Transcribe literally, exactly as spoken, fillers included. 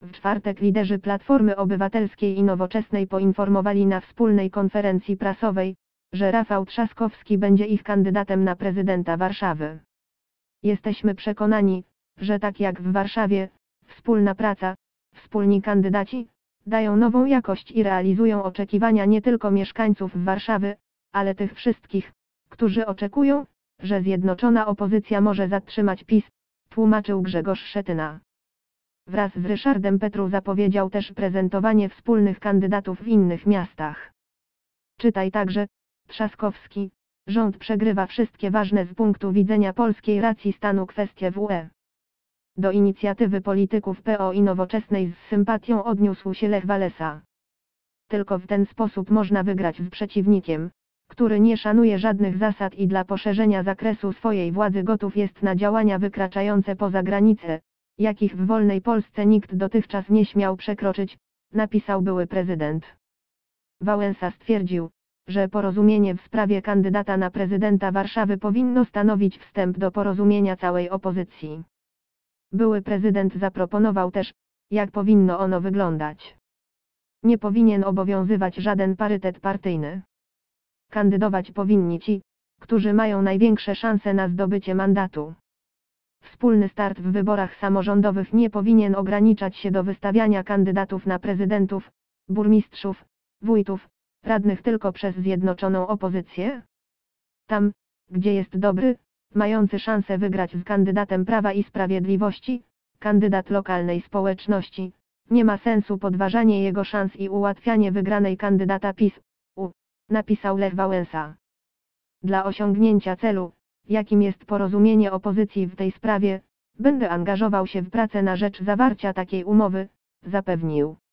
W czwartek liderzy Platformy Obywatelskiej i Nowoczesnej poinformowali na wspólnej konferencji prasowej, że Rafał Trzaskowski będzie ich kandydatem na prezydenta Warszawy. Jesteśmy przekonani, że tak jak w Warszawie, wspólna praca, wspólni kandydaci, dają nową jakość i realizują oczekiwania nie tylko mieszkańców Warszawy, ale tych wszystkich, którzy oczekują, że zjednoczona opozycja może zatrzymać PiS, tłumaczył Grzegorz Schetyna. Wraz z Ryszardem Petru zapowiedział też prezentowanie wspólnych kandydatów w innych miastach. Czytaj także, Trzaskowski, rząd przegrywa wszystkie ważne z punktu widzenia polskiej racji stanu kwestie w U E. Do inicjatywy polityków P O i Nowoczesnej z sympatią odniósł się Lech Walesa. Tylko w ten sposób można wygrać z przeciwnikiem, który nie szanuje żadnych zasad i dla poszerzenia zakresu swojej władzy gotów jest na działania wykraczające poza granice, jakich w wolnej Polsce nikt dotychczas nie śmiał przekroczyć, napisał były prezydent. Wałęsa stwierdził, że porozumienie w sprawie kandydata na prezydenta Warszawy powinno stanowić wstęp do porozumienia całej opozycji. Były prezydent zaproponował też, jak powinno ono wyglądać. Nie powinien obowiązywać żaden parytet partyjny. Kandydować powinni ci, którzy mają największe szanse na zdobycie mandatu. Wspólny start w wyborach samorządowych nie powinien ograniczać się do wystawiania kandydatów na prezydentów, burmistrzów, wójtów, radnych tylko przez zjednoczoną opozycję. Tam, gdzie jest dobry, mający szansę wygrać z kandydatem Prawa i Sprawiedliwości, kandydat lokalnej społeczności, nie ma sensu podważanie jego szans i ułatwianie wygranej kandydata PiS, U, napisał Lech Wałęsa. Dla osiągnięcia celu, jakim jest porozumienie opozycji w tej sprawie, będę angażował się w pracę na rzecz zawarcia takiej umowy, zapewnił.